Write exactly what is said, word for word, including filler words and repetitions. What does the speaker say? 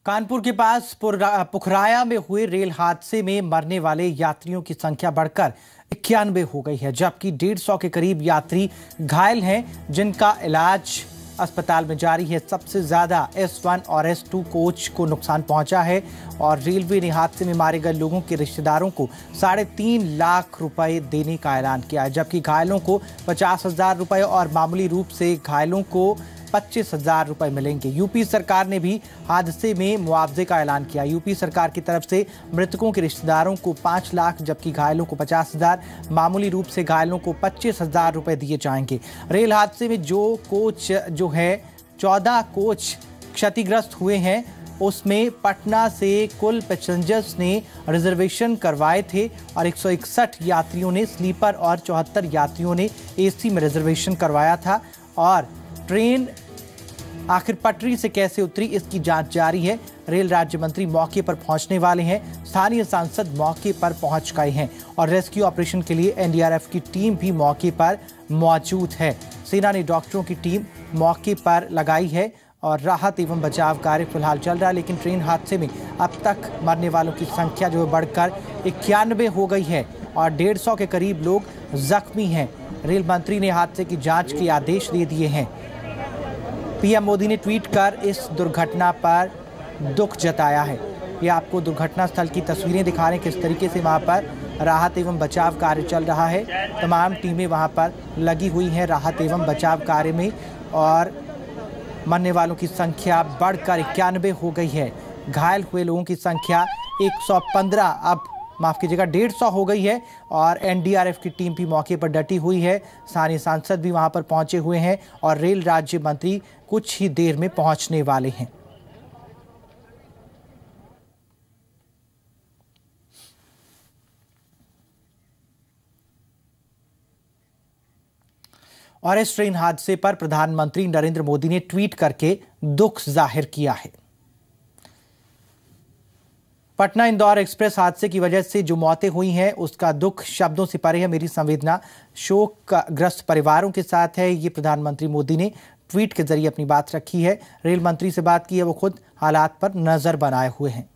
कानपुर के पास पुखराया में हुए रेल हादसे में मरने वाले यात्रियों की संख्या बढ़कर इक्यानवे हो गई है, जबकि डेढ़ सौ के करीब यात्री घायल हैं, जिनका इलाज अस्पताल में जारी है। सबसे ज्यादा एस वन और एस टू कोच को नुकसान पहुंचा है और रेलवे ने हादसे में मारे गए लोगों के रिश्तेदारों को साढ़े तीन लाख रुपए देने का ऐलान किया है, जबकि घायलों को पचास हजार रुपए और मामूली रूप से घायलों को पच्चीस हजार रुपए मिलेंगे। यूपी सरकार ने भी हादसे में मुआवजे का ऐलान किया। यूपी सरकार की तरफ से मृतकों के रिश्तेदारों को पाँच लाख जबकि घायलों को पचास हजार, मामूली रूप से घायलों को पच्चीस हजार रुपए दिए जाएंगे। रेल हादसे में जो कोच जो है चौदह कोच क्षतिग्रस्त हुए हैं, उसमें पटना से कुल पैसेंजर्स ने रिजर्वेशन करवाए थे और एक सौ इकसठ यात्रियों ने स्लीपर और चौहत्तर यात्रियों ने एसी में रिजर्वेशन करवाया था। और ट्रेन आखिर पटरी से कैसे उतरी, इसकी जांच जारी है। रेल राज्य मंत्री मौके पर पहुंचने वाले हैं। स्थानीय सांसद मौके पर पहुंच गए हैं और रेस्क्यू ऑपरेशन के लिए एन डी आर एफ की टीम भी मौके पर मौजूद है। सेना ने डॉक्टरों की टीम मौके पर लगाई है और राहत एवं बचाव कार्य फिलहाल चल रहा है। लेकिन ट्रेन हादसे में अब तक मरने वालों की संख्या जो है बढ़कर इक्यानवे हो गई है और डेढ़ सौ के करीब लोग जख्मी हैं। रेल मंत्री ने हादसे की जांच के आदेश दे दिए हैं। पीएम मोदी ने ट्वीट कर इस दुर्घटना पर दुख जताया है। ये आपको दुर्घटना स्थल की तस्वीरें दिखा रहे हैं, किस तरीके से वहां पर राहत एवं बचाव कार्य चल रहा है। तमाम टीमें वहां पर लगी हुई हैं राहत एवं बचाव कार्य में और मरने वालों की संख्या बढ़कर इक्यानवे हो गई है। घायल हुए लोगों की संख्या एक सौ पंद्रह अब माफ कीजिएगा डेढ़ सौ हो गई है और एन डी आर एफ की टीम भी मौके पर डटी हुई है। स्थानीय सांसद भी वहां पर पहुंचे हुए हैं और रेल राज्य मंत्री कुछ ही देर में पहुंचने वाले हैं। और इस ट्रेन हादसे पर प्रधानमंत्री नरेंद्र मोदी ने ट्वीट करके दुख जाहिर किया है। पटना इंदौर एक्सप्रेस हादसे की वजह से जो मौतें हुई हैं उसका दुख शब्दों से परे है। मेरी संवेदना शोकग्रस्त परिवारों के साथ है। ये प्रधानमंत्री मोदी ने ट्वीट के जरिए अपनी बात रखी है। रेल मंत्री से बात की है, वो खुद हालात पर नजर बनाए हुए हैं।